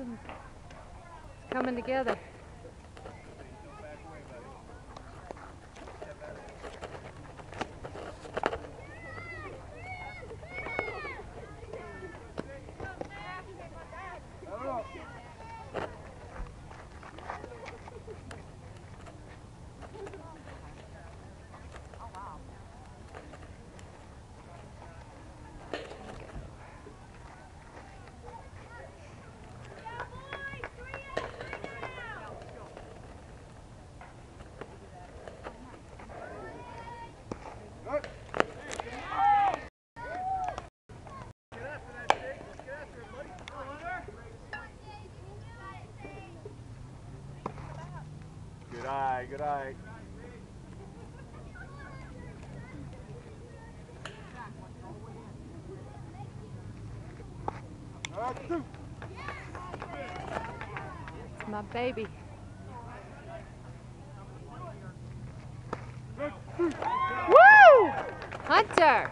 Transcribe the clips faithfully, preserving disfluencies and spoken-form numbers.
Momentum is coming together. Good eye, good eye. It's my baby. Woo! Hunter!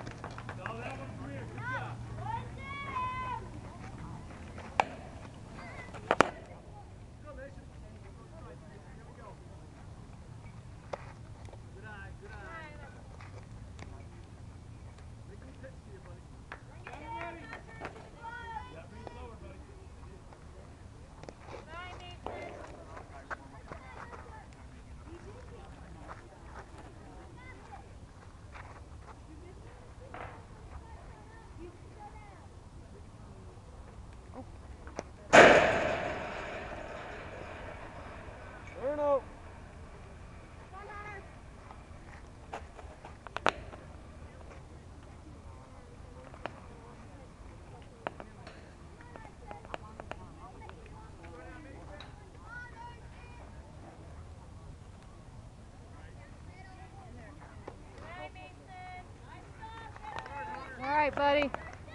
Bruno. All right, buddy.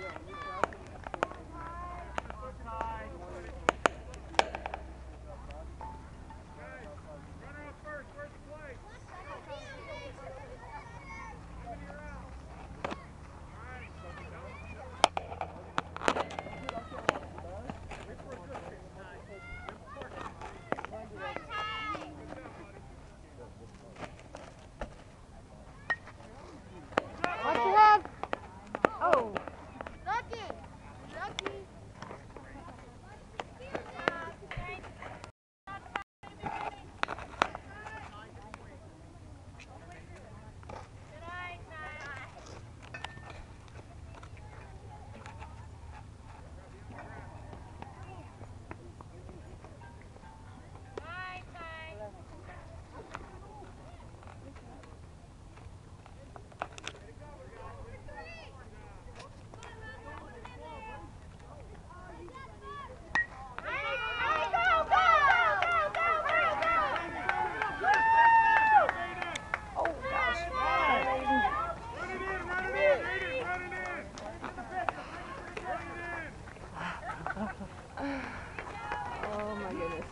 Watch your head. Oh. Lucky. Lucky. Oh my goodness.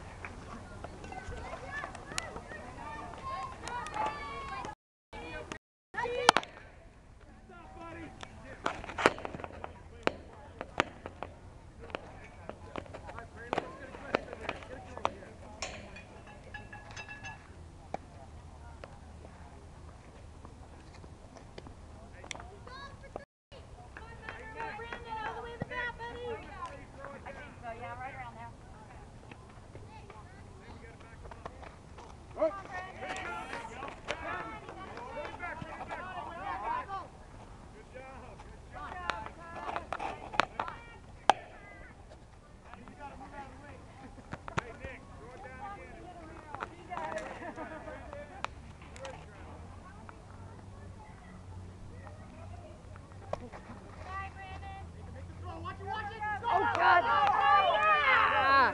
Oh God! Ah.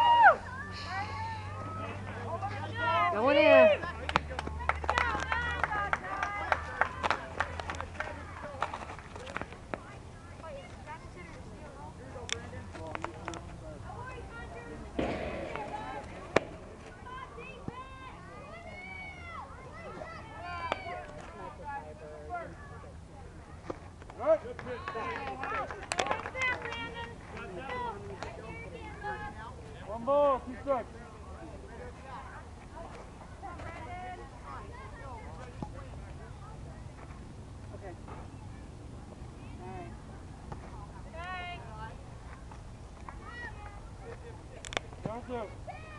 Going in. Good pitch. One ball, two strikes. Okay. All right. Down two.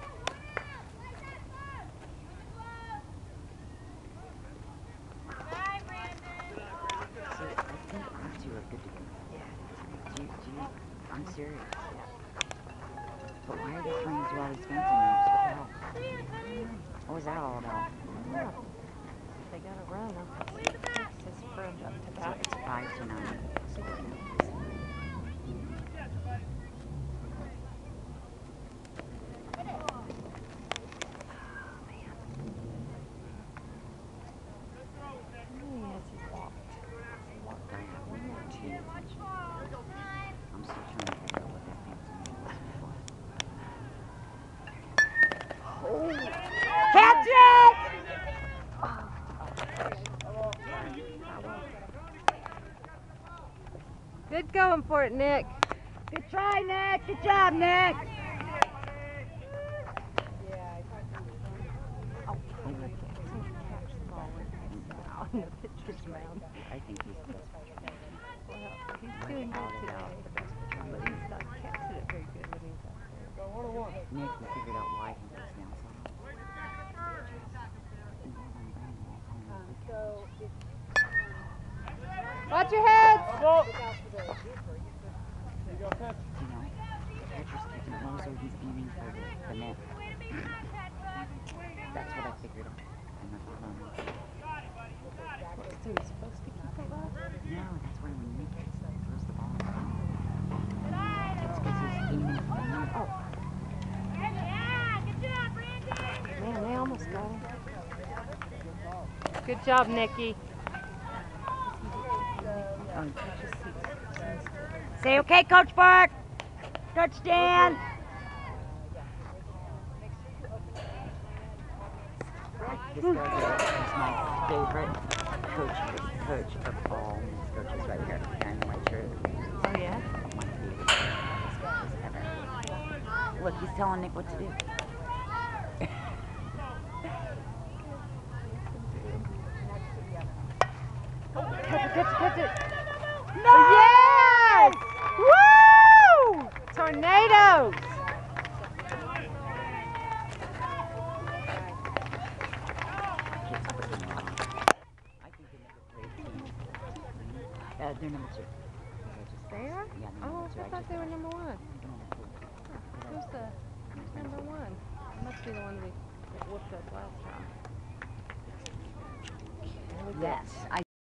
So I think our two are good to go. Yeah. Do you, do you, I'm serious. But why are they trying to do all these fancy moves? What the hell? What was that all about? Yeah. They gotta run. It takes this from up to So back. it's five to nine. He has his walked. He walked I have one or two. I'm still trying to figure out what that fancy move was before. Catch it! Good going for it, Nick. Good try, Nick. Good job, Nick. Oh, he can't catch the ball when it's out in the pitcher's mound. I think he's the best. Well, he's doing good today, but he's not catching it very good when he's out there. Got one on one. Nick, we figured out why he goes down so Watch your heads! One ball. You go pitch. You know, the pitcher's kicking it low, so he's aiming for the, the net. That's what I figured out. And that's what I'm So he's supposed to keep it low? No, that's why when Nick throws the ball in the ground, it's because he's aiming for the net. Oh. Man, they almost got him. Good job, Nicky. Um, Say okay, Coach Park. Coach Dan. This guy is my favorite coach, coach of all these coaches right here. The guy in the white shirt. Oh, yeah? My favorite coaches ever. Look, he's telling Nick what to do. Catch it, catch it, catch it. No! Yes! Woo! Tornadoes! I think they never played teams. Uh, they're number two. They are? Yeah, they're Oh, number two. I thought they were number one. They're number two. Who's the who's number one? It must be the one we that whooped us last time. Yes, I